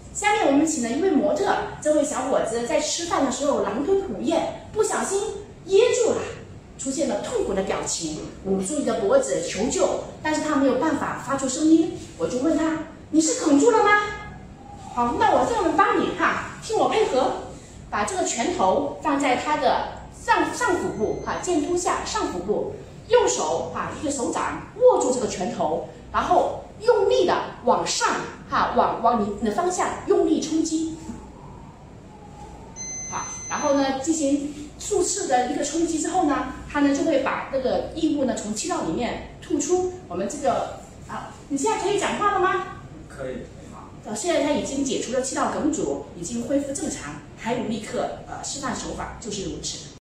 下面我们请了一位模特，这位小伙子在吃饭的时候狼吞虎咽，不小心噎住了，出现了痛苦的表情，捂住你的脖子求救，但是他没有办法发出声音。我就问他：“你是哽住了吗？”好，那我这样帮你哈，听我配合，把这个拳头放在他的上腹部哈，剑突下上腹部，右手哈一个手掌握住这个拳头，然后用力的往上哈，往你的方向用力冲击，好，然后呢进行数次的一个冲击之后呢，它呢就会把那个异物呢从气道里面吐出。我们这个啊，你现在可以讲话了吗？ 可以。 现在他已经解除了气道梗阻，已经恢复正常。海姆立克示范手法就是如此。